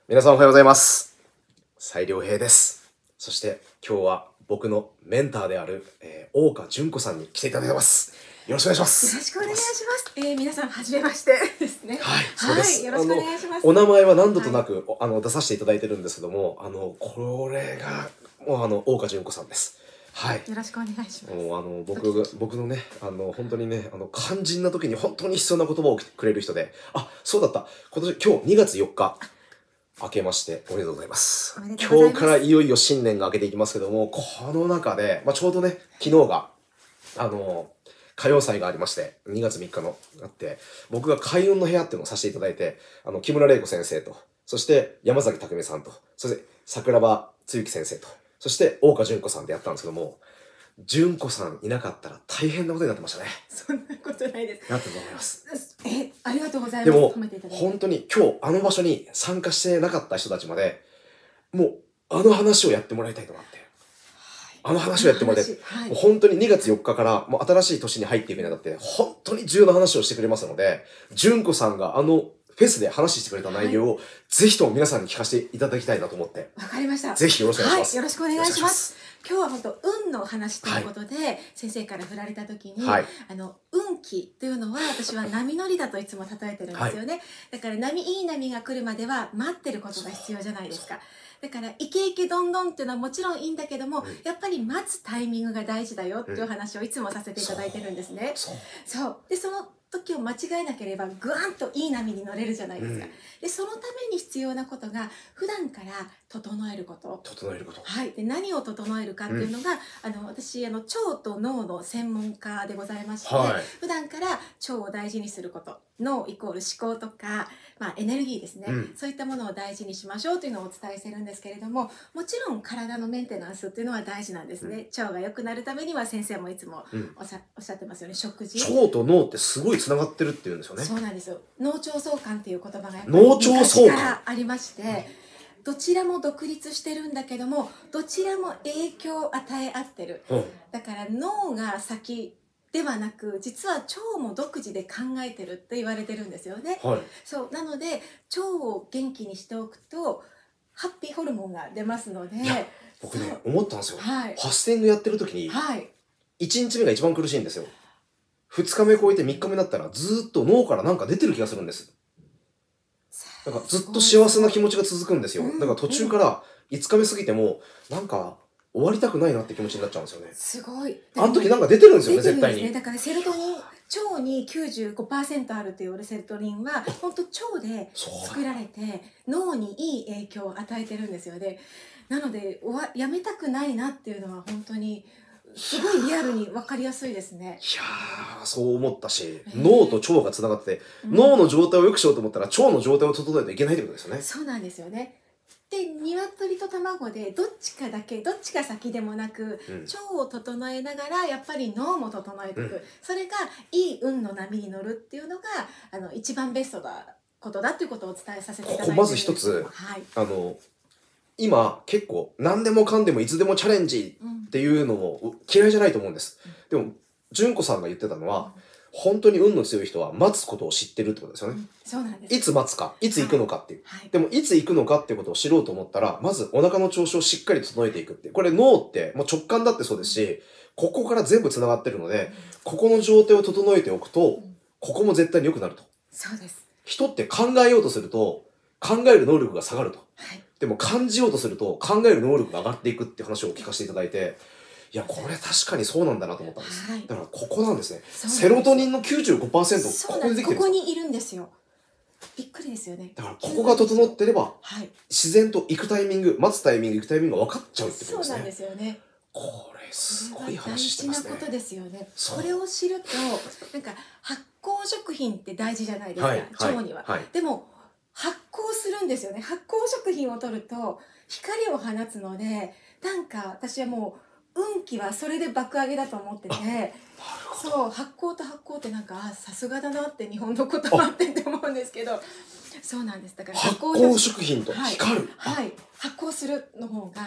皆さんおはようございます。斉良平です。そして今日は僕のメンターである、大岡純子さんに来ていただいてます。よろしくお願いします。 よろしくお願いします。皆さんはじめましてですね。 はい、そうです。 よろしくお願いします。 お名前は何度となく、出させていただいてるんですけども、これがもう大岡純子さんです。はい。 よろしくお願いします。 もう僕のね、本当にね、肝心な時に本当に必要な言葉をくれる人で、そうだった。今日2月4日。明けましておめでとうございます。今日からいよいよ新年が明けていきますけども、この中で、ちょうどね、昨日が、歌謡祭がありまして、2月3日のあって、僕が開運の部屋っていうのをさせていただいて、木村玲子先生と、そして山崎匠さんと、そして桜庭つゆき先生と、そして大岡純子さんでやったんですけども、純子さんいなかったら大変なことになってましたね。 そんなことないです。 なってると思います。 ありがとうございでます。 も、本当に今日あの場所に参加してなかった人たちまで、もうあの話をやってもらいたいと思って。あの話をやってもらいたい。もう本当に2月4日からもう新しい年に入っていくにあたって、本当に重要な話をしてくれますので、純子さんがフェスで話してくれた内容を、ぜひとも皆さんに聞かせていただきたいなと思って。 わかりました。 ぜひよろしくお願いします。 よろしくお願いします。今日は本当運のお話ということで、先生から振られた時に、運気というのは私は波乗りだといつも例えてるんですよね。だからいい波が来るまでは待ってることが必要じゃないですか。だからイケイケどんどんっていうのはもちろんいいんだけども、やっぱり待つタイミングが大事だよっていう話をいつもさせていただいてるんですね。そうでその時を間違えなければグワンといい波に乗れるじゃないですか。でそのために必要なことが普段から整えること。はい。で何を整えるかっていうのが、私腸と脳の専門家でございまして、普段から腸を大事にすること、脳イコール思考とか、エネルギーですね、そういったものを大事にしましょうというのをお伝えしてるんですけれども、もちろん体のメンテナンスっていうのは大事なんですね。腸が良くなるためには先生もいつもおっしゃってますよね。食事。 腸と脳ってすごいつながってるっていうんですよね。 そうなんですよ。脳腸相関っていう言葉がやっぱり昔からありまして。どちらも独立してるんだけども、どちらも影響を与え合ってる。だから脳が先ではなく、実は腸も独自で考えてるって言われてるんですよね。そうなので腸を元気にしておくとハッピーホルモンが出ますので。 僕ね思ったんですよ。ファスティングやってる時に、1日目が一番苦しいんですよ。2日目超えて3日目になったらずっと脳からなんか出てる気がするんです。なんかずっと幸せな気持ちが続くんですよ。だから途中から5日目過ぎてもなんか終わりたくないなって気持ちになっちゃうんですよね。 すごい。 あの時なんか出てるんですよね、絶対に。 だからセロトニン、腸に 95% あるというセロトニンは本当腸で作られて脳にいい影響を与えてるんですよね。なのでやめたくないなっていうのは本当にすごいリアルに分かりやすいですね。 いやー、そう思ったし、脳と腸がつながってて、脳の状態を良くしようと思ったら腸の状態を整えないといけないってことですよね。 そうなんですよね。で鶏と卵でどっちか先でもなく、腸を整えながらやっぱり脳も整えていく、それがいい運の波に乗るっていうのが一番ベストなことだっていうことをお伝えさせていただいてるんです。 まず一つ、今結構何でもかんでもいつでもチャレンジっていうのも嫌いじゃないと思うんです。でも純子さんが言ってたのは、本当に運の強い人は待つことを知ってるってことですよね。 そうなんです。 いつ待つか、いつ行くのかっていう。でもいつ行くのかっていうことを知ろうと思ったら、まずお腹の調子をしっかり整えていくっていう。これ脳ってもう直感だってそうですし、ここから全部繋がってるので、ここの状態を整えておくと、ここも絶対に良くなると。 そうです。 人って考えようとすると、考える能力が下がると。でも感じようとすると、考える能力が上がっていくって話を聞かせていただいて、いや、これ確かにそうなんだなと思ったんです。だからここなんですね。セロトニンの 95%、ここでできてるんです。 ここにいるんですよ。びっくりですよね。 だからここが整ってれば、自然と行くタイミング、待つタイミング、行くタイミングが分かっちゃうってことですね。 そうなんですよね。 これすごい話してますね。 大事なことですよね。これを知ると、なんか発酵食品って大事じゃないですか、腸には。でも発酵するんですよね。発酵食品を取ると光を放つので、なんか私はもう運気はそれで爆上げだと思ってて、そう発酵と発酵ってなんかさすがだなって日本の言葉って思うんですけど、そうなんです。だから発酵食品と光る、 発酵するの方が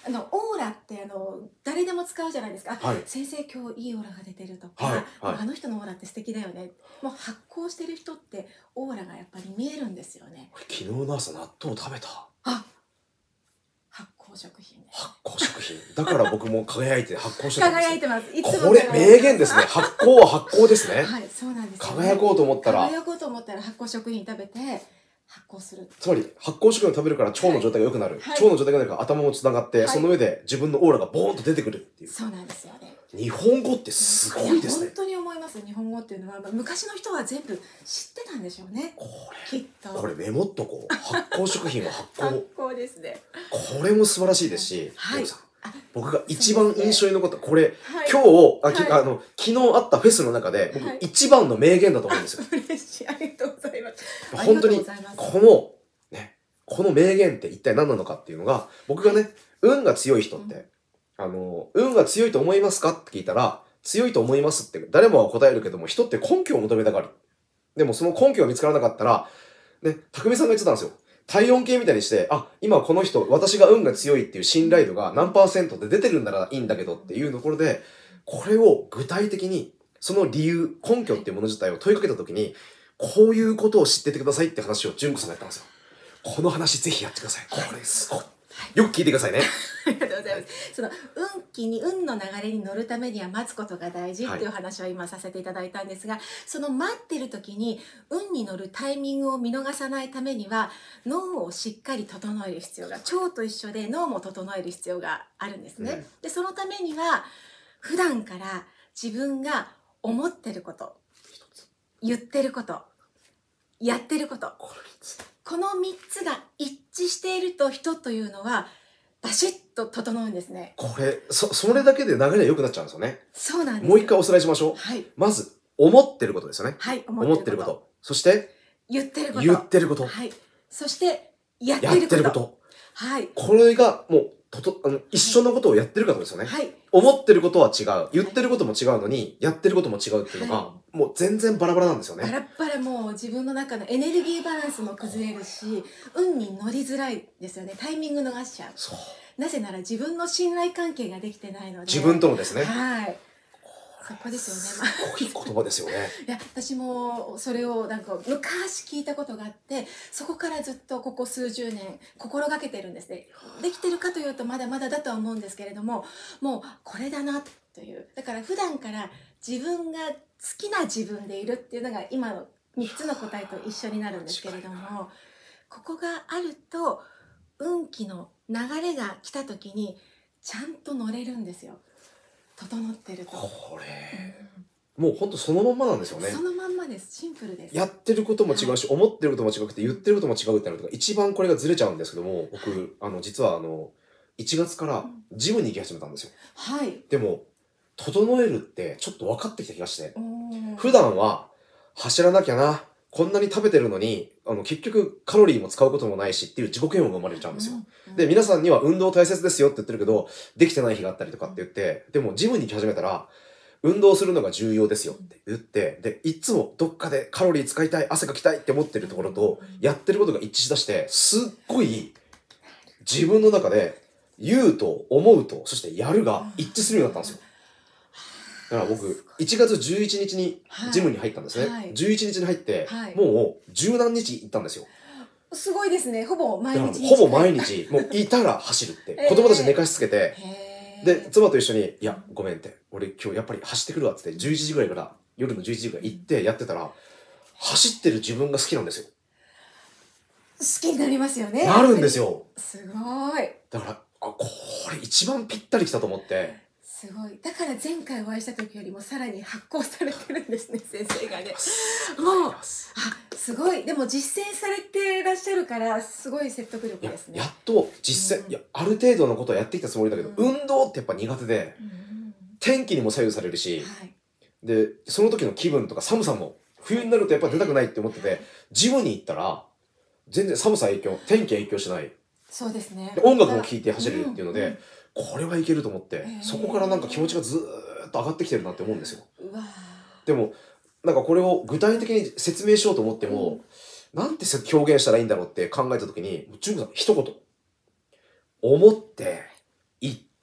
オーラって誰でも使うじゃないですか。 はい、 先生今日いいオーラが出てるとか、 はい、はい。 あの人のオーラって素敵だよね。もう発光してる人ってオーラがやっぱり見えるんですよね。 昨日の朝納豆食べた。 あ、発酵食品です。 発酵食品。だから僕も輝いて発酵してたんですよ。 輝いてます。いつもこれ名言ですね。発酵は発酵ですね。 はい、そうなんですよね。 輝こうと思ったら輝こうと思ったら発酵食品食べて発酵する。 つまり発酵食品を食べるから腸の状態が良くなる、 はい、 腸の状態が良くなるから頭もつながって、はい、その上で自分のオーラがボーンと出てくるっていう。 そうなんですよね。 日本語ってすごいですね。 本当に思います。日本語っていうのは昔の人は全部知ってたんでしょうね。きっとこれメモっとこう。発酵食品は発酵。 発酵ですね。 これも素晴らしいですし、 はい、 僕が一番印象に残ったこれ、 はい、 今日昨日あったフェスの中で僕一番の名言だと思うんですよ。 嬉しい、ありがとうございます。 本当にこの名言って一体何なのかっていうのが、僕がね、運が強い人って、運が強いと思いますかって聞いたら、強いと思いますって誰もが答えるけども、人って根拠を求めたがる。でもその根拠が見つからなかったら、ね、匠さんが言ってたんですよ。体温計みたいにして、今この人、私が運が強いっていう信頼度が何%で出てるんならいいんだけどっていうところで、これを具体的に、その理由、根拠っていうもの自体を問いかけたときに、こういうことを知っててくださいって話を純子さんがやったんですよ。この話ぜひやってください。これすごい。よく聞いてくださいね。 ありがとうございます。その運の流れに乗るためには待つことが大事っていう話を今させていただいたんですが、その待ってる時に運に乗るタイミングを見逃さないためには脳をしっかり整える必要が、腸と一緒で脳も整える必要があるんですね。で、そのためには普段から自分が思ってること、言ってること、やってること、この3つが一致していると人というのはバシッと整うんですね。 これ、それだけで流れが良くなっちゃうんですよね。 そうなんです。 もう一回おさらいしましょう。 はい。 まず、思ってることですよね。 はい。 思ってること。そして、 言ってること。 言ってること。 はい。そして、やってること。はい。 これがもう、一緒のことをやってるかですよね。 はい。 思ってることは違う。言ってることも違うのに、やってることも違うっていうのが、もう全然バラバラなんですよね。 バラバラ、もう自分の中のエネルギーバランスも崩れるし、運に乗りづらいですよね。タイミング逃しちゃう。 そう。 なぜなら自分の信頼関係ができてないので。 自分とのですね。 はい。そこですよね。 すごい言葉ですよね。 いや、私もそれを昔聞いたことがあって、そこからずっとここ数十年心がけてるんですね。できてるかというとまだまだだとは思うんですけれども、もうこれだなという。だから普段から自分が好きな自分でいるっていうのが今の3つの答えと一緒になるんですけれども、ここがあると運気の流れが来た時にちゃんと乗れるんですよ。整ってると。 これ、もう本当そのまんまなんですよね。 そのまんまです。シンプルです。 やってることも違うし、思ってることも違くて言ってることも違うってなるとか、一番これがずれちゃうんですけども、僕実は1月からジムに行き始めたんですよ。 はい。 でも整えるってちょっと分かってきた気がして、普段は走らなきゃな、こんなに食べてるのに結局カロリーも使うこともないしっていう自己嫌悪が生まれちゃうんですよ。で、皆さんには運動大切ですよって言ってるけど、できてない日があったりとかって言って、でもジムに行き始めたら、運動するのが重要ですよって言って、で、いつもどっかでカロリー使いたい、汗かきたいって思ってるところと、やってることが一致しだして、すっごい自分の中で言うと思うと、そしてやるが一致するようになったんですよ。だから僕、1月11日にジムに入ったんですね。11日に入って、もう十何日行ったんですよ。 すごいですね。ほぼ毎日。 ほぼ毎日、もういたら走るって。子供たち寝かしつけて、で、妻と一緒に、いや、ごめんって、俺今日やっぱり走ってくるわって言って、11時ぐらいから、夜の11時ぐらい行ってやってたら、走ってる自分が好きなんですよ。 好きになりますよね。 なるんですよ。 すごい。 だから、これ一番ぴったりきたと思って。 すごい。だから前回お会いした時よりもさらに発酵されてるんですね、先生がね。もう、すごい。でも実践されてらっしゃるから、すごい説得力ですね。 やっと実践、ある程度のことはやってきたつもりだけど、運動ってやっぱ苦手で、天気にも左右されるし、で、その時の気分とか寒さも、冬になるとやっぱ出たくないって思ってて、ジムに行ったら、全然寒さ影響、天気影響しない。 そうですね。 音楽も聴いて走れるっていうので、これはいけると思って、そこからなんか気持ちがずーっと上がってきてるなって思うんですよ。でも、なんかこれを具体的に説明しようと思っても、なんて表現したらいいんだろうって考えたときに、純子さん一言。思って、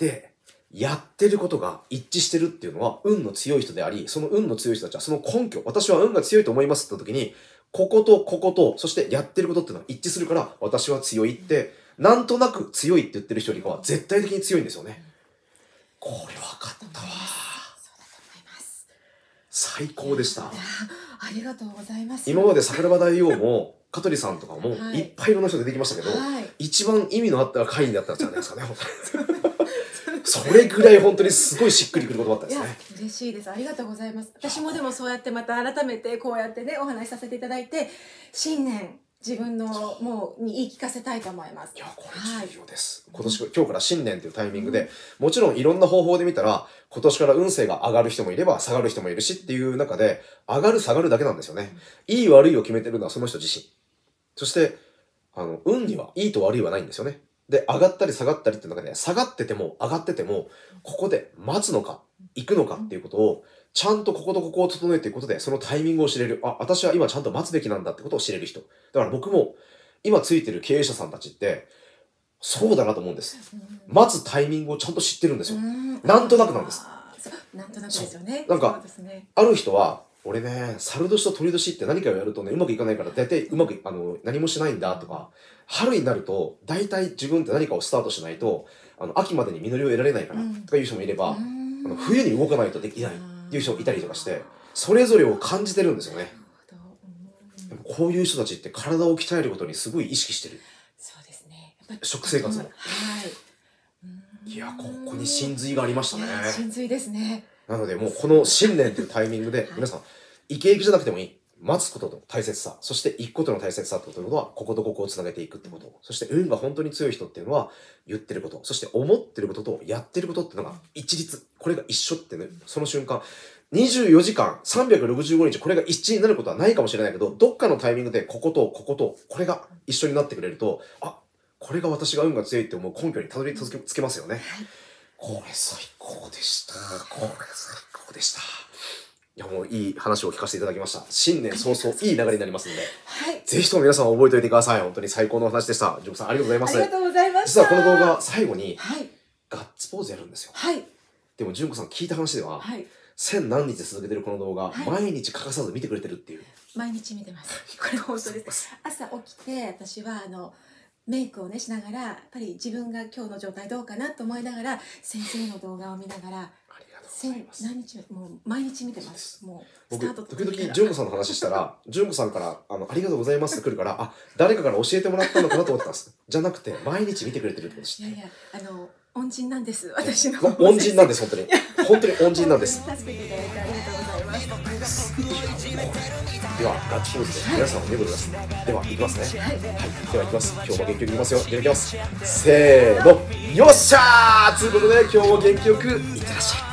で、やってることが一致してるっていうのは運の強い人であり、その運の強い人たちはその根拠、私は運が強いと思いますって言った時に、こことここと、そしてやってることっていうのは一致するから、私は強いって、なんとなく強いって言ってる人よりかは絶対的に強いんですよね。これ分かったわ。そうだと思います。最高でした。 ありがとうございます。 今まで桜庭大王も、香取さんとかも、いっぱいいろんな人出てきましたけど、一番意味のあった会議だったんじゃないですかね、本当に。それぐらい本当にすごいしっくりくることだったですね。 嬉しいです。ありがとうございます。私もでもそうやってまた改めてこうやってねお話しさせていただいて、新年自分のもうに言い聞かせたいと思います。 いや、これ重要です。今日から新年というタイミングで、もちろんいろんな方法で見たら、今年から運勢が上がる人もいれば下がる人もいるしっていう中で、上がる下がるだけなんですよね。いい悪いを決めてるのはその人自身。そして、運にはいいと悪いはないんですよね。で、上がったり下がったりっていう中で、下がってても上がってても、ここで待つのか、行くのかっていうことを、ちゃんとこことここを整えていくことで、そのタイミングを知れる。あ、私は今ちゃんと待つべきなんだってことを知れる人。だから僕も、今ついてる経営者さんたちって、そうだなと思うんです。待つタイミングをちゃんと知ってるんですよ。なんとなくなんです。 なんとなくですよね。 なんか、ある人は、俺ね、猿年と鳥年って何かをやるとね、うまくいかないから、大体うまく、何もしないんだとか、春になると、大体自分って何かをスタートしないと、秋までに実りを得られないから、とかいう人もいれば、冬に動かないとできないっていう人もいたりとかして、それぞれを感じてるんですよね。こういう人たちって体を鍛えることにすごい意識してる。 そうですね。 食生活も。いや、ここに真髄がありましたね。 真髄ですね。 なので、もうこの新年というタイミングで、皆さん、イケイケじゃなくてもいい。待つことの大切さ、そして行くことの大切さってことは、こことここをつなげていくってこと。そして運が本当に強い人っていうのは、言ってること、そして思ってることとやってることっていうのが一律。これが一緒ってね、その瞬間、24時間、365日、これが一致になることはないかもしれないけど、どっかのタイミングでこことここと、これが一緒になってくれると、あ、これが私が運が強いって思う根拠にたどり着けますよね。これ最高でした。これ最高でした。いや、もういい話を聞かせていただきました。新年早々いい流れになりますので、ぜひとも皆さん覚えておいてください。本当に最高の話でした。ジョブさんありがとうございます。 ありがとうございました。 実はこの動画最後に、ガッツポーズやるんですよ。でも、純子さん聞いた話では、1000何日続けてるこの動画、毎日欠かさず見てくれてるっていう。 毎日見てます。これ本当です。朝起きて、私はメイクをねしながら、やっぱり自分が今日の状態どうかなと思いながら、先生の動画を見ながら、何日もう毎日見てます。もう僕時々純子さんの話したら、純子さんからありがとうございますって来るから、あ、誰かから教えてもらったのかなと思ってたんです。じゃなくて毎日見てくれてるってことです。 いやいや、恩人なんです。私の恩人なんです。本当に本当に恩人なんです。 助けていただいてありがとうございます。 ではガッツポーズで皆さんを見てください。では行きますね。はい、では行きます。今日も元気よくいきますよ。いただきます。せーの、よっしゃーということで今日も元気よくいってらっしゃい。